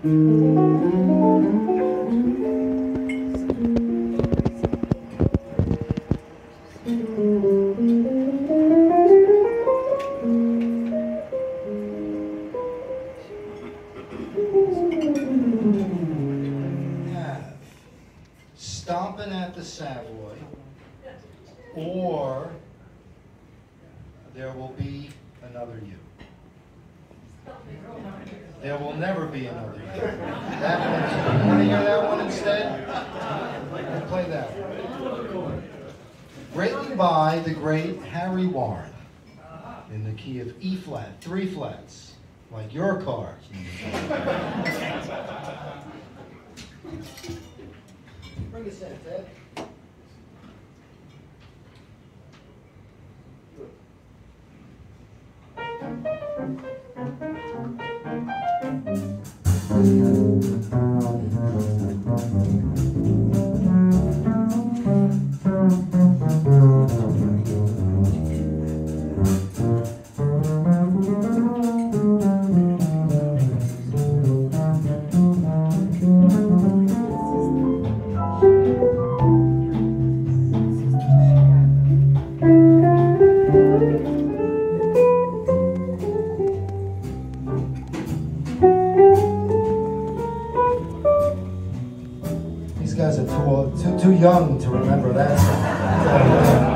Stomping at the Savoy, or There Will Be Another You. There will never be another you. That one, you want to hear that one instead? We'll play that one. Greatly by the great Harry Warren, in the key of E flat, 3 flats, like your car. Bring us in, Ted. These guys are too young to remember that.